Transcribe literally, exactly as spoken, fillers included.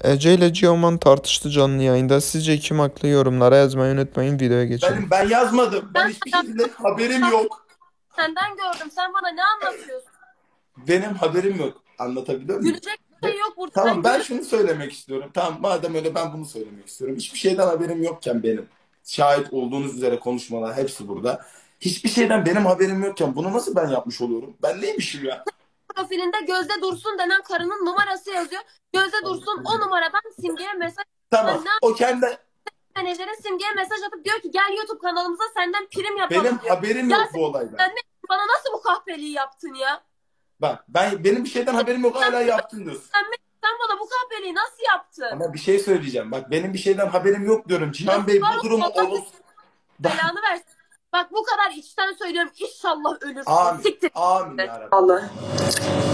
Ece ile Teoman tartıştı canlı yayında. Sizce kim haklı? Yorumlara yazmayı unutmayın. Videoya geçelim. Benim ben yazmadım. Ben Ben hiçbir şekilde haberim yok. senden gördüm. Sen bana ne anlatıyorsun? Benim haberim yok. Anlatabiliyor muyum? Gülecek bir şey yok burada. Tamam, ben gülüp- şunu söylemek istiyorum. Tamam, madem öyle ben bunu söylemek istiyorum. Hiçbir şeyden haberim yokken benim. Şahit olduğunuz üzere konuşmalar hepsi burada. Hiçbir şeyden benim haberim yokken bunu nasıl ben yapmış oluyorum? Ben neymişim ya? Profilinde Gözde Dursun denen karının numarası yazıyor. Gözde Dursun o numaradan Simge'ye mesaj Tamam. ne O kendi menajerin Simge'ye mesaj atıp diyor ki gel YouTube kanalımıza senden prim yapalım benim diyor. haberim Ya yok sen, bu olaydan. sen ne- bana nasıl bu kahpeliği yaptın ya? Bak, ben benim bir şeyden haberim yok, hala yaptın diyorsun. Sen, sen bana bu kahpeliği nasıl yaptın? Ama bir şey söyleyeceğim. Bak, benim bir şeyden haberim yok diyorum. Cihan Bey Var bu durumu Allah olur. belanı versin. Bak bu kadar içten söylüyorum. İnşallah ölürsün. Amin. Siktir. Amin yarabbim. Allah.